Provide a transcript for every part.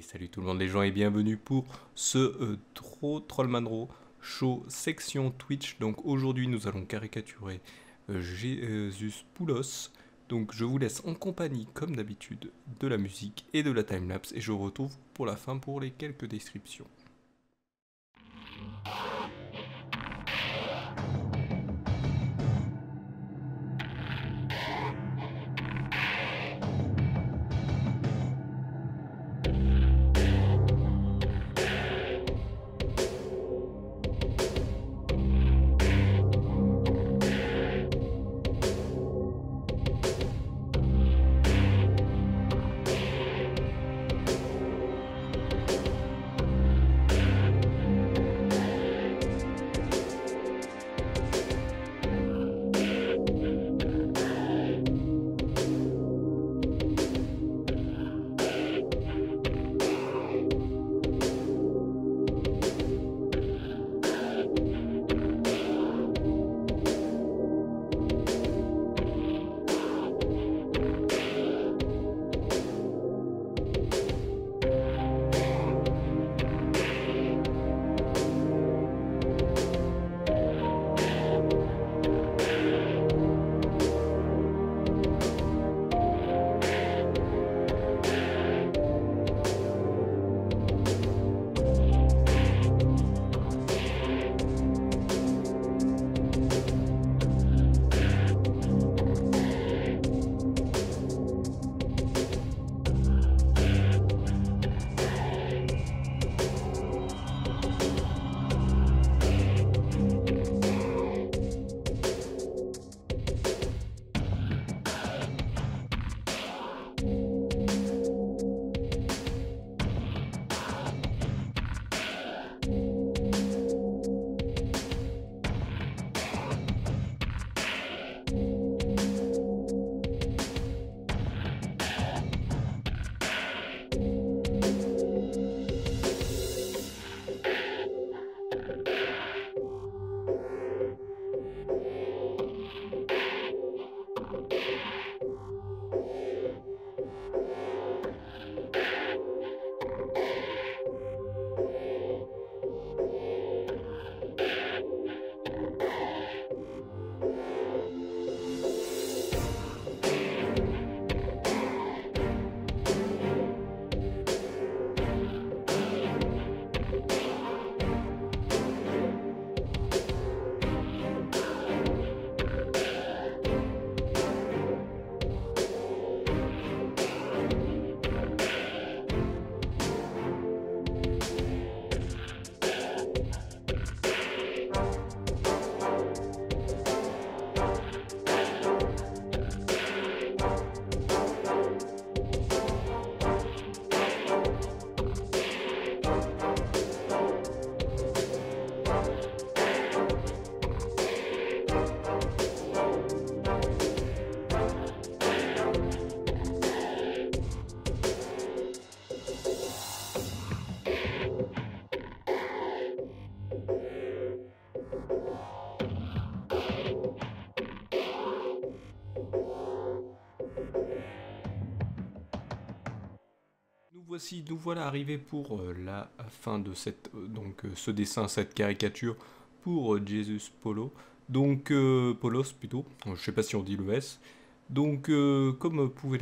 Salut tout le monde les gens et bienvenue pour ce Trollman Show section Twitch. Donc aujourd'hui nous allons caricaturer Jesus Poulos. Donc je vous laisse en compagnie comme d'habitude de la musique et de la timelapse et je vous retrouve pour la fin pour les quelques descriptions. Nous voilà arrivés pour la fin de ce dessin, cette caricature pour Jesus Polo. Donc Polos plutôt, je sais pas si on dit le S. Donc comme vous pouvez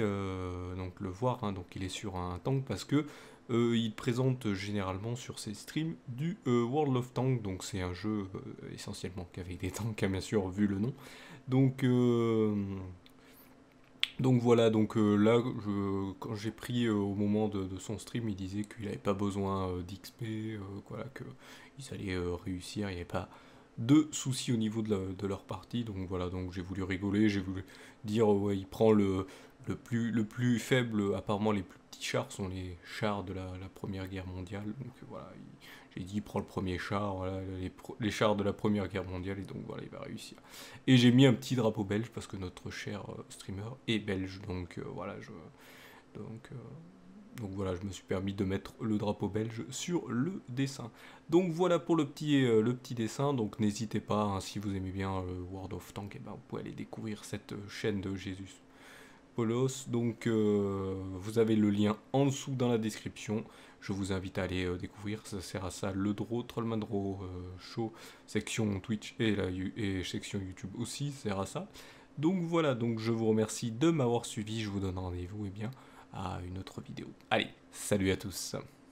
le voir, hein, donc il est sur un tank parce que il présente généralement sur ses streams du World of Tanks. Donc c'est un jeu essentiellement qu'avec des tanks, hein, bien sûr vu le nom. Donc donc voilà, donc là, quand j'ai pris au moment de son stream, il disait qu'il n'avait pas besoin d'XP, voilà, qu'ils allaient réussir, il n'y avait pas de soucis au niveau de leur partie, donc voilà, donc j'ai voulu rigoler, j'ai voulu dire, ouais, il prend le plus faible, apparemment les plus petits chars sont les chars de la Première Guerre mondiale, donc voilà, j'ai dit, il prend le premier char, voilà, les chars de la Première Guerre mondiale, et donc voilà, il va réussir. Et j'ai mis un petit drapeau belge parce que notre cher streamer est belge. Donc voilà, donc, euh, donc voilà, je me suis permis de mettre le drapeau belge sur le dessin. Donc voilà pour le petit dessin. Donc n'hésitez pas, hein, si vous aimez bien World of Tanks, eh ben, vous pouvez aller découvrir cette chaîne de Jesus Polos. Donc vous avez le lien en dessous dans la description. Je vous invite à aller découvrir, ça sert à ça, le Draw, Trollman Draw Show, section Twitch et section YouTube aussi, ça sert à ça. Donc voilà, donc je vous remercie de m'avoir suivi, je vous donne rendez-vous bien à une autre vidéo. Allez, salut à tous.